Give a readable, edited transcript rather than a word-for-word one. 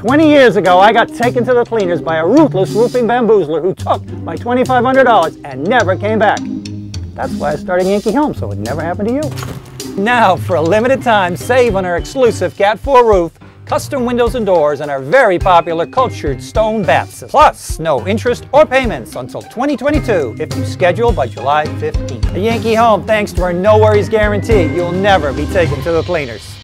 20 years ago, I got taken to the cleaners by a ruthless roofing bamboozler who took my $2,500 and never came back. That's why I started Yankee Homes, so it never happened to you. Now, for a limited time, save on our exclusive Cat 4 roof, custom windows and doors, and our very popular cultured stone baths. Plus, no interest or payments until 2022 if you schedule by July 15th. At Yankee Home, thanks to our no worries guarantee, you'll never be taken to the cleaners.